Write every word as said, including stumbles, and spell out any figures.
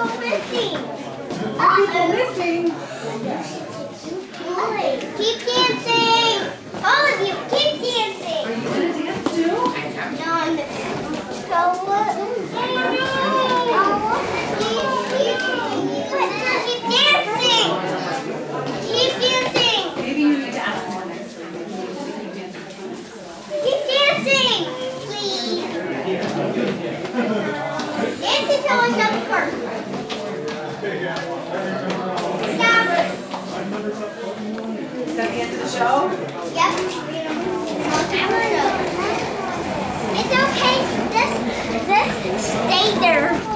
go missing. People missing. Keep dancing. All of you, keep dancing. Are you going to dance too? No, I'm the so what? Keep dancing. Keep dancing. Maybe you need to ask more next week. Keep dancing, please. Dance until I jump first. Stop it. Is that the end of the show? Yep. It's okay. This, this, stay there.